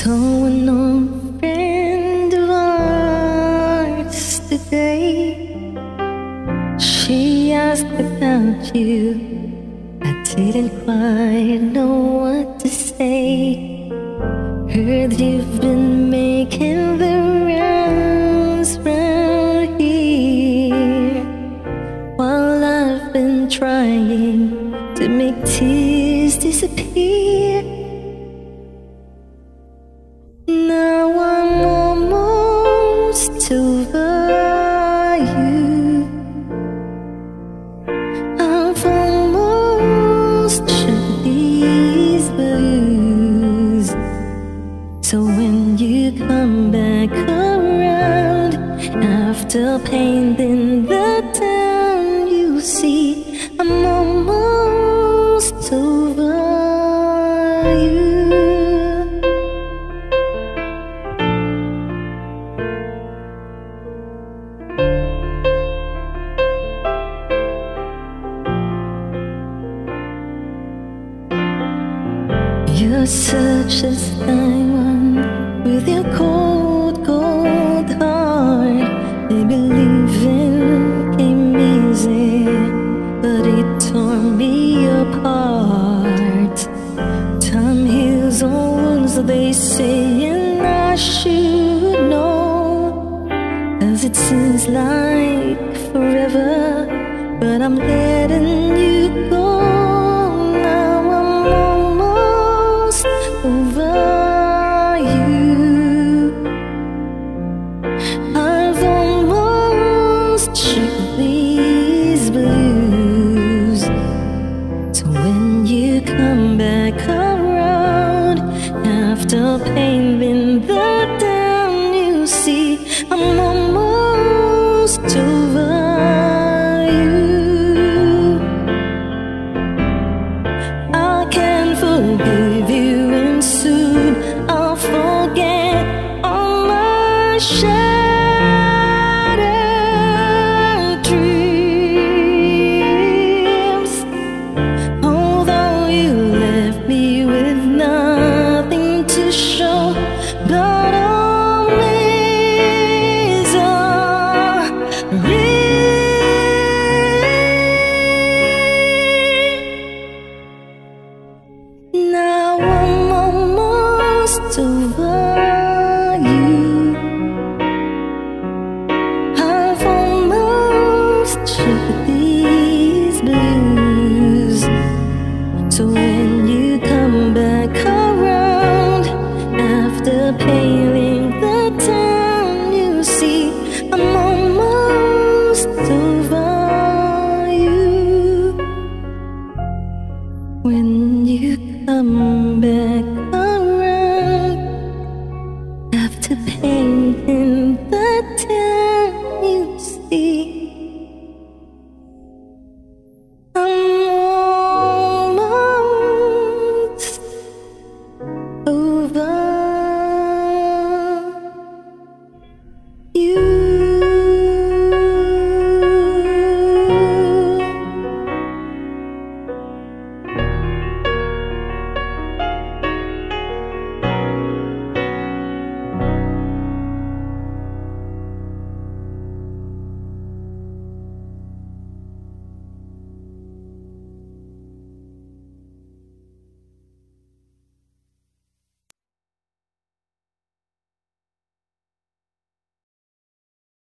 saw an old friend of ours today. She asked about you. I didn't quite know what to say. Heard you've been making the rounds round here, while I've been trying to make tears disappear. Now I'm almost over you. I've almost shook these blues. So when you come back around after painting the town, you see I'm almost over you. You're such a fine one with your cold, cold heart. Baby, leaving came easy, but it tore me apart. Time heals all wounds, they say, and I should know, 'cause it seems like forever, but I'm letting you go. Over you, I've almost shook these blues. So when you come back around after painting the town, you see I'm almost over you. I can forgive you, soon I'll forget all my shattered dreams. Although you left me with nothing to show but all misery. Now I'm almost over you. I've almost shook these blues. So when you come back around after painting the town, you see I'm almost over you. When you come back